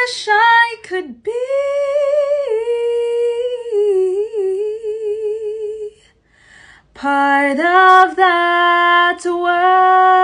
wish I could be part of that world.